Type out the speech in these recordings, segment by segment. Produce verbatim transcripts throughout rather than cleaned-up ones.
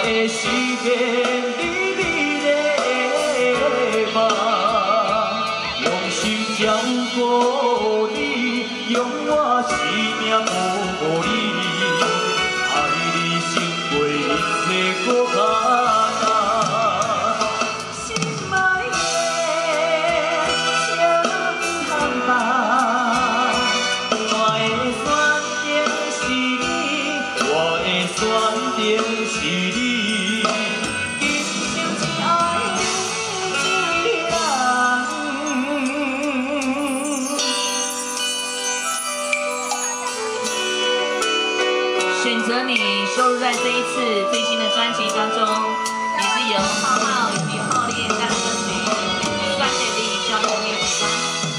的时间你美丽的梦，用心照顾你，用我生命保护你，爱你胜过一切搁较难。心爱的，请通放，我的选择是你，我的选择是你。 选择你收录在这一次最新的专辑当中，也是由浩浩以及浩烈带来歌曲《算给你》，希望你会喜欢。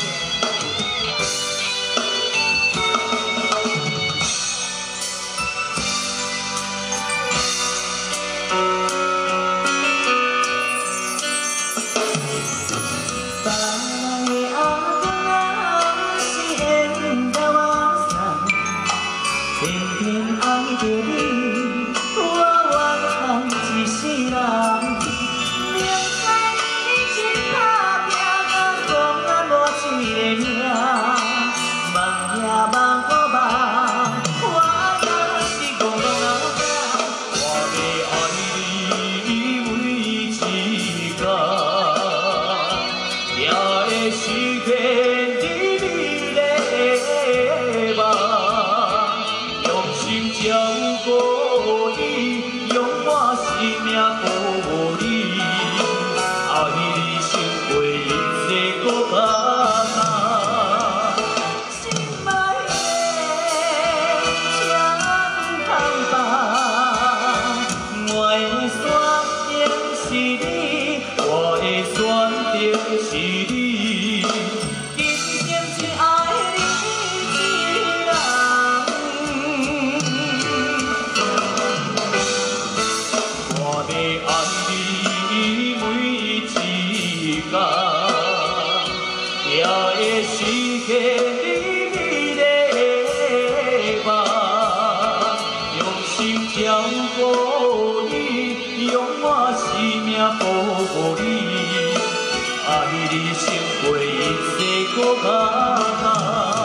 偏偏爱着你，我愿通一世人。明知你真打拼，甲讲咱无一个命，梦也梦个梦，我也是戆戆啊想，我要爱你每一天，也会实现你美丽的梦。 照顾你，用我生命保护你，爱你胜过一切搁较难。心爱的，请通放，我的选择是你，我的选择是你，今生只爱你一人。 爱你每一天，也会实现你美丽的梦。用心照顾你，用我生命保护你，爱你胜过一切搁较难。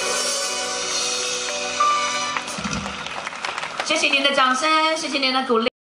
谢谢您的掌声，谢谢您的鼓励。